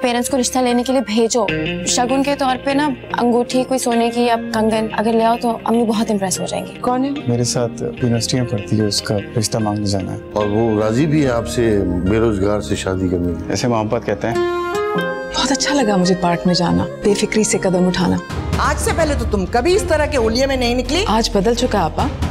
Parents को रिश्ता लेने के लिए भेजो। शगुन के तौर पे ना अंगूठी, कोई सोने की या कंगन अगर ले आओ तो अम्मी बहुत इम्प्रेस हो जाएंगी। कौन है? मेरे साथ यूनिवर्सिटी में पढ़ती है, उसका रिश्ता मांगने जाना है। और वो राजी भी है आपसे बेरोजगार से शादी करने की। ऐसे मोहब्बत कहते हैं। बहुत अच्छा लगा मुझे पार्क में जाना, बेफिक्री से कदम उठाना। आज से पहले तो तुम कभी इस तरह के उलिये में नहीं निकली। आज बदल चुका आपा।